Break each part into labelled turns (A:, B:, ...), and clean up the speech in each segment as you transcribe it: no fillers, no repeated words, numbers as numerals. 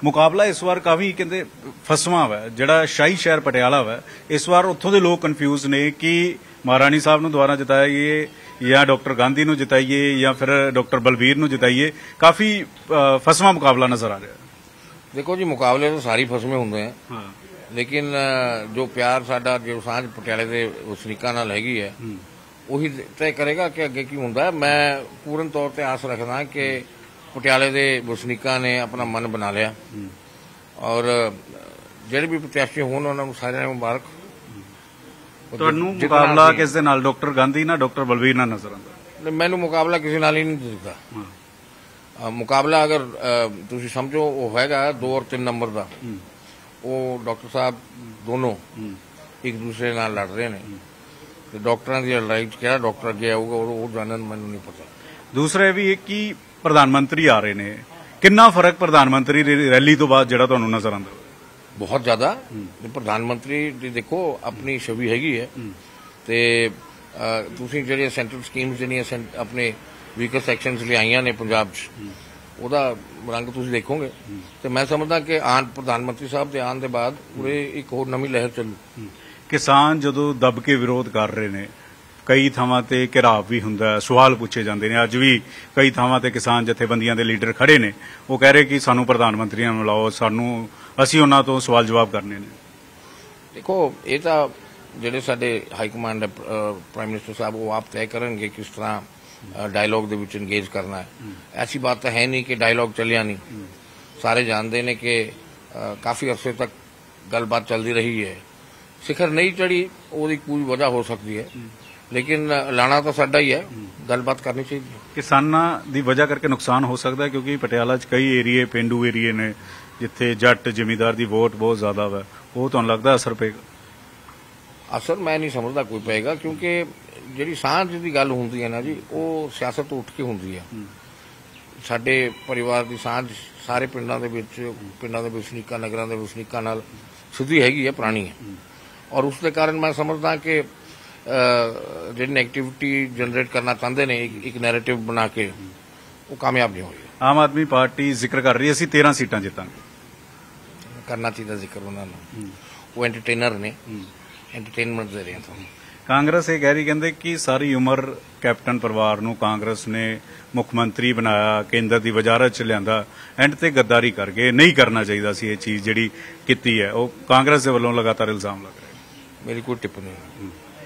A: ਮੁਕਾਬਲਾ ਇਸ ਵਾਰ ਕਾਫੀ ਕਹਿੰਦੇ ਫਸਵਾਂ ਵਾ, ਜਿਹੜਾ ਸ਼ਾਹੀ ਸ਼ਹਿਰ ਪਟਿਆਲਾ ਵਾ, ਇਸ ਵਾਰ ਉੱਥੋਂ ਦੇ ਲੋਕ ਕਨਫਿਊਜ਼ ਨੇ ਕਿ ਮਹਾਰਾਣੀ ਸਾਹਿਬ ਨੂੰ ਦੁਬਾਰਾ ਜਿਤਾਈਏ ਜਾਂ ਡਾਕਟਰ ਗਾਂਧੀ ਨੂੰ ਜਿਤਾਈਏ ਜਾਂ ਫਿਰ ਡਾਕਟਰ ਬਲਬੀਰ ਨੂੰ ਜਿਤਾਈਏ। ਕਾਫੀ ਫਸਵਾਂ ਮੁਕਾਬਲਾ ਨਜ਼ਰ ਆ ਰਿਹਾ।
B: देखो जी, मुकाबले तो सारी फसमें होंगे हैं, लेकिन जो प्यार साडा जो सांझ पटियाले के वसनीकां नाल हैगी है ਉਹੀ तय करेगा कि अगे की हुंदा है। मैं पूर्ण तौर पर आस रखदा कि पटियाले के वसनीकां ने अपना मन बना लिया और ਜਿਹੜੇ भी प्रत्याशी होण उन्हां नूं सारिਆਂ ਨੂੰ मुबारक।
A: ਤੁਹਾਨੂੰ ਮੁਕਾਬਲਾ ਕਿਸ ਦੇ ਨਾਲ, ਡਾਕਟਰ ਗਾਂਧੀ ਨਾਲ ਡਾਕਟਰ ਬਲਬੀਰ ਨਾਲ ਨਜ਼ਰ ਆਉਂਦਾ?
B: ਮੈਨੂੰ ਮੁਕਾਬਲਾ ਕਿਸੇ ਨਾਲ ਹੀ ਨਹੀਂ ਦਿਖਦਾ। मुकाबला अगर तुम समझो वो हैगा 2 और 3 नंबर का, वो डॉक्टर साहब दोनों एक दूसरे नाल लड़ रहे हैं। तो डॉक्टरां दी लड़ाई क्या डॉक्टर अगे आऊगा वो जानन मैनूं नहीं पता।
A: दूसरा भी एक कि प्रधानमंत्री आ रहे ने, कितना फर्क प्रधानमंत्री रैली तो बाद जिहड़ा तुहानूं नजर आंदा?
B: बहुत ज्यादा। प्रधानमंत्री दी देखो अपनी छवि हैगी है ते तुसीं जिहड़ियां सेंट्रल स्कीम्स जिहड़ियां अपने ਵੀਕਰ ਸੈਕਸ਼ਨਸ ਲਿਆਈਆਂ ਨੇ ਪੰਜਾਬ 'ਚ, ਉਹਦਾ ਰੰਗ ਤੁਸੀਂ ਦੇਖੋਗੇ ਤੇ ਮੈਂ ਸਮਝਦਾ ਕਿ ਪ੍ਰਧਾਨ ਮੰਤਰੀ ਸਾਹਿਬ ਦੇ ਆਉਣ ਦੇ ਬਾਅਦ ਪੂਰੇ ਇੱਕ ਹੋਰ ਨਵੀਂ ਲਹਿਰ ਚੱਲੂ।
A: ਕਿਸਾਨ ਜਦੋਂ ਦਬ ਕੇ ਵਿਰੋਧ ਕਰ ਰਹੇ ਨੇ, ਕਈ ਥਾਵਾਂ ਤੇ ਘਿਰਾਵ ਵੀ ਹੁੰਦਾ, ਸਵਾਲ ਪੁੱਛੇ ਜਾਂਦੇ ਨੇ। ਅੱਜ ਵੀ ਕਈ ਥਾਵਾਂ ਤੇ ਕਿਸਾਨ ਜਥੇਬੰਦੀਆਂ ਦੇ ਲੀਡਰ ਖੜੇ ਨੇ, ਉਹ ਕਹਿ ਰਹੇ ਕਿ ਸਾਨੂੰ ਪ੍ਰਧਾਨ ਮੰਤਰੀਆਂ ਨੂੰ ਮਿਲਾਓ, ਅਸੀਂ ਉਹਨਾਂ ਤੋਂ ਸਵਾਲ ਜਵਾਬ ਕਰਨੇ ਨੇ।
B: ਦੇਖੋ ਇਹ ਤਾਂ ਜਿਹੜੇ ਸਾਡੇ ਹਾਈ ਕਮਾਂਡ ਪ੍ਰਾਈਮ ਮਿਨਿਸਟਰ ਸਾਹਿਬ ਉਹ ਆਪ ਤੈਅ ਕਰਨਗੇ ਕਿਸ ਤਰ੍ਹਾਂ डायलॉग ਦੇ ਵਿੱਚ ਇੰਗੇਜ ਕਰਨਾ ਹੈ। ऐसी बात तो है नहीं कि डायलॉग ਚੱਲਿਆ नहीं, ਸਾਰੇ ਜਾਣਦੇ ਨੇ ਕਿ ਕਾਫੀ ਅਰਸੇ ਤੱਕ ਗੱਲਬਾਤ ਚੱਲਦੀ ਰਹੀ ਹੈ। ਸਿਖਰ ਨਹੀਂ ਚੜੀ ਉਹਦੀ ਕੋਈ ਵਜ੍ਹਾ ਹੋ ਸਕਦੀ ਹੈ, ਲੇਕਿਨ ਲਾਣਾ ਤਾਂ ਸਾਡਾ ਹੀ ਹੈ, ਗੱਲਬਾਤ ਕਰਨੀ ਚਾਹੀਦੀ ਹੈ।
A: ਕਿਸਾਨਾਂ ਦੀ ਵਜ੍ਹਾ ਕਰਕੇ ਨੁਕਸਾਨ ਹੋ ਸਕਦਾ ਕਿਉਂਕਿ ਪਟਿਆਲਾ 'ਚ ਕਈ ਏਰੀਏ ਪੇਂਡੂ ਏਰੀਏ ਨੇ ਜਿੱਥੇ ਜੱਟ ਜ਼ਿਮੀਂਦਾਰ ਦੀ ਵੋਟ ਬਹੁਤ ਜ਼ਿਆਦਾ ਵਾ, ਉਹ ਤੁਹਾਨੂੰ ਲੱਗਦਾ ਅਸਰ ਪਏਗਾ?
B: ਅਸਰ ਮੈਂ ਨਹੀਂ ਸਮਝਦਾ ਕੋਈ ਪਏਗਾ, ਕਿਉਂਕਿ ਜਿਹੜੀ ਸਾਂਝ ਦੀ ਗੱਲ ਹੁੰਦੀ ਹੈ ਨਾ ਜੀ, ਉਹ ਸਿਆਸਤ ਤੋਂ ਉੱਠ ਕੇ ਹੁੰਦੀ ਹੈ। ਸਾਡੇ ਪਰਿਵਾਰ ਦੀ ਸਾਂਝ ਸਾਰੇ ਪਿੰਡਾਂ ਦੇ ਵਿੱਚ, ਪਿੰਡਾਂ ਦੇ ਵਸਨੀਕਾਂ, ਨਗਰਾਂ ਦੇ ਵਸਨੀਕਾਂ ਨਾਲ ਸਿੱਧੀ ਹੈਗੀ ਹੈ, ਪੁਰਾਣੀ ਹੈ, ਔਰ ਉਸ ਦੇ ਕਾਰਨ ਮੈਂ ਸਮਝਦਾ ਕਿ ਜਿਹੜੀ ਨੈਗੇਟਿਵਿਟੀ ਜਨਰੇਟ ਕਰਨਾ ਚਾਹੁੰਦੇ ਨੇ ਇੱਕ ਨੈਰੇਟਿਵ ਬਣਾ ਕੇ, ਉਹ ਕਾਮਯਾਬ ਨਹੀਂ ਹੋਈ।
A: ਆਮ ਆਦਮੀ ਪਾਰਟੀ ਜ਼ਿਕਰ ਕਰ ਰਹੀ ਹੈ ਅਸੀਂ 13 ਸੀਟਾਂ ਜਿੱਤਾਂਗੇ।
B: ਕਰਨਾ ਚਾਹੀਦਾ ਜ਼ਿਕਰ ਉਹਨਾਂ ਨੂੰ, ਉਹ ਐਂਟਰਟੇਨਰ ਨੇ, ਐਂਟਰਟੇਨਮੈਂਟ ਦੇ ਰਹੇ ਤੁਹਾਨੂੰ।
A: ਕਾਂਗਰਸ ਇਹ ਕਹਿ ਰਹੀ, ਕਹਿੰਦੇ ਕਿ ਸਾਰੀ ਉਮਰ ਕੈਪਟਨ ਪਰਿਵਾਰ ਨੂੰ ਕਾਂਗਰਸ ਨੇ ਮੁੱਖ ਮੰਤਰੀ ਬਣਾਇਆ, ਕੇਂਦਰ ਦੀ ਵਜ਼ਾਰਤ 'ਚ ਲਿਆਂਦਾ, ਐਂਡ ਤੇ ਗੱਦਾਰੀ ਕਰਕੇ ਨਹੀਂ ਕਰਨਾ ਚਾਹੀਦਾ ਸੀ ਇਹ ਚੀਜ਼ ਜਿਹੜੀ ਕੀਤੀ ਹੈ। ਉਹ ਕਾਂਗਰਸ ਦੇ ਵੱਲੋਂ ਲਗਾਤਾਰ ਇਲਜ਼ਾਮ ਲੱਗ ਰਿਹਾ।
B: ਮੇਰੀ ਕੋਈ ਟਿੱਪਣੀ ਨਹੀਂ,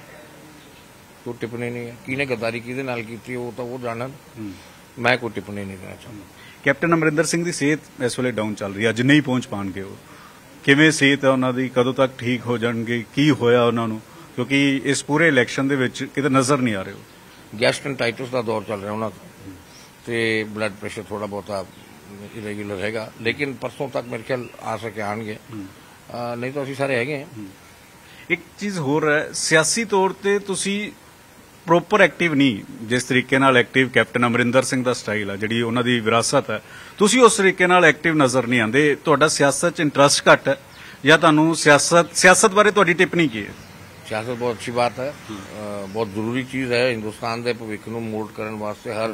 B: ਕੋਈ ਟਿੱਪਣੀ ਨਹੀਂ ਹੈ। ਕਿਹਨੇ ਗੱਦਾਰੀ ਕਿਹਦੇ ਨਾਲ ਕੀਤੀ ਉਹ ਤਾਂ ਉਹ ਜਾਣਨ, ਮੈਂ ਕੋਈ ਟਿੱਪਣੀ ਨਹੀਂ ਦੇਣਾ ਚਾਹੁੰਦਾ।
A: ਕੈਪਟਨ ਅਮਰਿੰਦਰ ਸਿੰਘ ਦੀ ਸਿਹਤ ਇਸ ਵੇਲੇ ਡਾਊਨ ਚੱਲ ਰਹੀ ਹੈ, ਅੱਜ ਨਹੀਂ ਪਹੁੰਚ ਪਾਉਣਗੇ ਉਹ। ਕਿਵੇਂ ਸਿਹਤ ਹੈ ਉਹਨਾਂ ਦੀ, ਕਦੋਂ ਤੱਕ ਠੀਕ ਹੋ ਜਾਣਗੇ, ਕੀ ਹੋਇਆ ਉਹਨਾਂ ਨੂੰ? ਕਿਉਂਕਿ ਇਸ ਪੂਰੇ ਇਲੈਕਸ਼ਨ ਦੇ ਵਿੱਚ ਕਿਤੇ ਨਜ਼ਰ ਨਹੀਂ ਆ ਰਹੇ।
B: ਗੈਸਟ੍ਰਾਈਟਿਸ ਦਾ ਦੌਰ ਚੱਲ ਰਿਹਾ ਉਹਨਾਂ ਦਾ ਤੇ ਬਲੱਡ ਪ੍ਰੈਸ਼ਰ ਥੋੜਾ ਬਹੁਤਾ ਇਰੈਗੂਲਰ ਹੈਗਾ, ਲੇਕਿਨ ਪਰਸੋਂ ਤੱਕ ਮੇਰੇ ਖਿਆਲ ਆ ਸਕੇ ਆਣਗੇ, ਨਹੀਂ ਤਾਂ ਅਸੀਂ ਸਾਰੇ ਹੈਗੇ ਹਾਂ।
A: ਇੱਕ ਚੀਜ਼ ਹੋਰ ਹੈ, ਸਿਆਸੀ ਤੌਰ ਤੇ ਤੁਸੀਂ ਪ੍ਰੋਪਰ ਐਕਟਿਵ ਨਹੀਂ, ਜਿਸ ਤਰੀਕੇ ਨਾਲ ਐਕਟਿਵ ਕੈਪਟਨ ਅਮਰਿੰਦਰ ਸਿੰਘ ਦਾ ਸਟਾਈਲ ਹੈ, ਜਿਹੜੀ ਉਹਨਾਂ ਦੀ ਵਿਰਾਸਤ ਹੈ, ਤੁਸੀਂ ਉਸ ਤਰੀਕੇ ਨਾਲ ਐਕਟਿਵ ਨਜ਼ਰ ਨਹੀਂ ਆਉਂਦੇ। ਤੁਹਾਡਾ ਸਿਆਸਤ 'ਚ ਇੰਟਰਸਟ ਘੱਟ ਹੈ ਜਾਂ ਤੁਹਾਨੂੰ ਸਿਆਸਤ ਬਾਰੇ ਤੁਹਾਡੀ ਟਿੱਪਣੀ ਕੀ ਹੈ?
B: ਸਿਆਸਤ ਬਹੁਤ ਅੱਛੀ ਬਾਤ ਹੈ, ਬਹੁਤ ਜ਼ਰੂਰੀ ਚੀਜ਼ ਹੈ। ਹਿੰਦੁਸਤਾਨ ਦੇ ਭਵਿੱਖ ਨੂੰ ਮੋਲਡ ਕਰਨ ਵਾਸਤੇ ਹਰ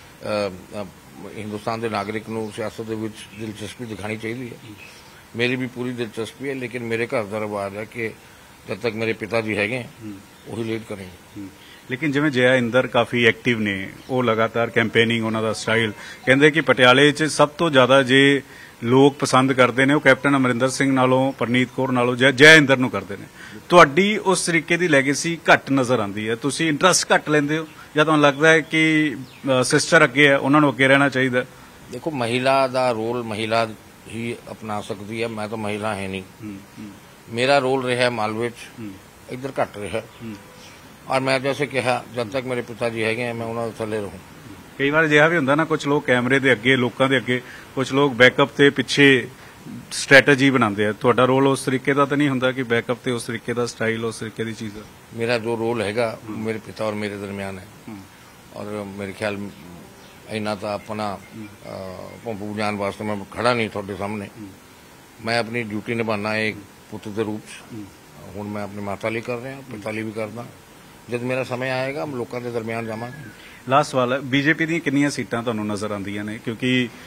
B: ਹਿੰਦੁਸਤਾਨ ਦੇ ਨਾਗਰਿਕ ਨੂੰ ਸਿਆਸਤ ਦੇ ਵਿੱਚ ਦਿਲਚਸਪੀ ਦਿਖਾਣੀ ਚਾਹੀਦੀ ਹੈ। ਮੇਰੀ ਵੀ ਪੂਰੀ ਦਿਲਚਸਪੀ ਹੈ, ਲੇਕਿਨ ਮੇਰੇ ਘਰ ਦਾ ਰਿਵਾਜ ਹੈ ਕਿ ਜਦ ਤੱਕ ਮੇਰੇ ਪਿਤਾ ਜੀ ਹੈਗੇ ਉਹੀ ਲੀਡ ਕਰਨਗੇ।
A: ਲੇਕਿਨ ਜਿਵੇਂ ਜਯਾ ਇੰਦਰ ਕਾਫੀ ਐਕਟਿਵ ਨੇ, ਉਹ ਲਗਾਤਾਰ ਕੈਂਪੇਨਿੰਗ, ਉਹਨਾਂ ਦਾ ਸਟਾਈਲ, ਕਹਿੰਦੇ ਕਿ ਪਟਿਆਲੇ 'ਚ ਸਭ ਤੋਂ ਜ਼ਿਆਦਾ ਜੇ ਲੋਕ ਪਸੰਦ ਕਰਦੇ ਨੇ ਉਹ ਕੈਪਟਨ ਅਮਰਿੰਦਰ ਸਿੰਘ ਨਾਲੋਂ, ਪਰਨੀਤ ਕੌਰ ਨਾਲੋਂ ਜਯਾ ਇੰਦਰ ਨੂੰ ਕਰਦੇ ਨੇ। ਤੁਹਾਡੀ ਉਸ ਤਰੀਕੇ ਦੀ ਲੈਗੇਸੀ ਘੱਟ ਨਜ਼ਰ ਆਉਂਦੀ ਹੈ, ਤੁਸੀਂ ਇੰਟਰਸਟ ਘੱਟ ਲੈਂਦੇ ਹੋ ਜਾਂ ਤੁਹਾਨੂੰ ਲੱਗਦਾ ਹੈ ਕਿ ਸਿਸਟਰ ਅੱਗੇ ਹੈ, ਉਹਨਾਂ ਨੂੰ ਅੱਗੇ ਰਹਿਣਾ ਚਾਹੀਦਾ?
B: ਦੇਖੋ, ਮਹਿਲਾ ਦਾ ਰੋਲ ਮਹਿਲਾ ਹੀ ਅਪਣਾ ਸਕਦੀ ਹੈ, ਮੈਂ ਤਾਂ ਮਹਿਲਾ ਹੈ ਨਹੀਂ। ਮੇਰਾ ਰੋਲ ਰਿਹਾ ਮਾਲਵੇ 'ਚ, ਇੱਧਰ ਘੱਟ ਰਿਹਾ, ਔਰ ਮੈਂ ਜੈਸੇ ਕਿਹਾ ਜਦ ਤੱਕ ਮੇਰੇ ਪਿਤਾ ਜੀ ਹੈਗੇ ਮੈਂ ਉਹਨਾਂ ਦੇ ਥੱਲੇ ਰਹੂੰ।
A: ਕਈ ਵਾਰ ਅਜਿਹਾ ਵੀ ਹੁੰਦਾ ਨਾ, ਕੁਝ ਲੋਕ ਕੈਮਰੇ ਦੇ ਅੱਗੇ, ਲੋਕਾਂ ਦੇ ਅੱਗੇ, ਕੁਝ ਲੋਕ ਬੈਕਅਪ ਤੇ ਪਿੱਛੇ ਸਟ੍ਰੈਟਜੀ ਬਣਾਉਂਦੇ ਆ। ਤੁਹਾਡਾ ਰੋਲ ਉਸ ਤਰੀਕੇ ਦਾ ਤਾਂ ਨਹੀਂ ਹੁੰਦਾ ਕਿ ਬੈਕਅਪ ਤੇ ਉਸ ਤਰੀਕੇ ਦਾ ਸਟਾਈਲ, ਉਸ ਤਰੀਕੇ ਦੀ ਚੀਜ਼?
B: ਮੇਰਾ ਜੋ ਰੋਲ ਹੈਗਾ ਮੇਰੇ ਪਿਤਾ ਔਰ ਮੇਰੇ ਦਰਮਿਆਨ ਹੈ, ਔਰ ਮੇਰੇ ਖਿਆਲ ਇੰਨਾ ਤਾਂ ਆਪਣਾ ਭੰਪੂ ਜਾਣ ਵਾਸਤੇ ਮੈਂ ਖੜਾ ਨਹੀਂ ਤੁਹਾਡੇ ਸਾਹਮਣੇ। ਮੈਂ ਆਪਣੀ ਡਿਊਟੀ ਨਿਭਾਉਣਾ ਇੱਕ ਪੁੱਤ ਦੇ ਰੂਪ 'ਚ। ਹੁਣ ਮੈਂ ਆਪਣੀ ਮਾਤਾ ਲਈ ਕਰ ਰਿਹਾ, ਪਿਤਾ ਲਈ ਵੀ ਕਰਦਾ। ਜਦ ਮੇਰਾ ਸਮਾਂ ਆਏਗਾ ਲੋਕਾਂ ਦੇ ਦਰਮਿਆਨ ਜਾਵਾਂਗੇ।
A: ਲਾਸਟ ਸਵਾਲ ਹੈ, ਬੀਜੇਪੀ ਦੀਆਂ ਕਿੰਨੀਆਂ ਸੀਟਾਂ ਤੁਹਾਨੂੰ ਨਜ਼ਰ ਆਉਂਦੀਆਂ ਨੇ? ਕਿਉਂਕਿ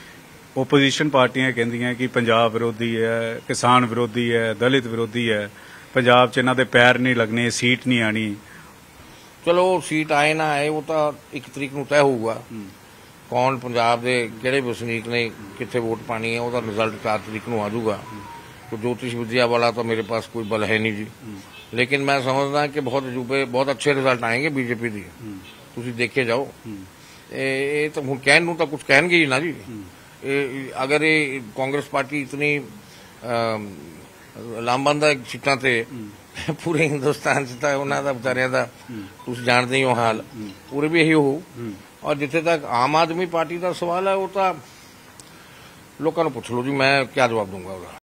A: ਓਪੋਜੀਸ਼ਨ ਪਾਰਟੀਆਂ ਕਹਿੰਦੀਆਂ ਕਿ ਪੰਜਾਬ ਵਿਰੋਧੀ ਹੈ, ਕਿਸਾਨ ਵਿਰੋਧੀ ਹੈ, ਦਲਿਤ ਵਿਰੋਧੀ ਹੈ, ਪੰਜਾਬ 'ਚ ਇਹਨਾਂ ਦੇ ਪੈਰ ਨਹੀਂ ਲੱਗਣੇ, ਸੀਟ ਨਹੀਂ ਆਣੀ।
B: ਚਲੋ ਸੀਟ ਆਏ ਨਾ ਆਏ ਉਹ ਤਾਂ 1 ਤਰੀਕ ਨੂੰ ਤੈਅ ਹੋਊਗਾ। ਕੌਣ ਪੰਜਾਬ ਦੇ ਕਿਹੜੇ ਵਸਨੀਕ ਨੇ ਕਿੱਥੇ ਵੋਟ ਪਾਣੀ ਹੈ ਉਹਦਾ ਰਿਜ਼ਲਟ 4 ਤਰੀਕ ਨੂੰ ਆ ਜਾਊਗਾ। तो ज्योतिष विद्या वाला तो मेरे पास कोई बल है नहीं जी, लेकिन मैं समझदा कि बहुत अजूबे बहुत अच्छे रिजल्ट आएंगे बीजेपी दी। तुसीं देखे जाओ ये तो हुण कहण नूं तां कुछ कहणगे ही ना जी। अगर ये कांग्रेस पार्टी इतनी लामबंद है सीटां ते पूरे हिंदुस्तान च तां उन्हां दा विचारियां दा तुसीं जाणदे ही हो हाल, पूरे भी यही हो। और जिथे तक आम आदमी पार्टी का सवाल है वो तो लोगों को पुछ लो जी, मैं क्या जवाब दूंगा उसका।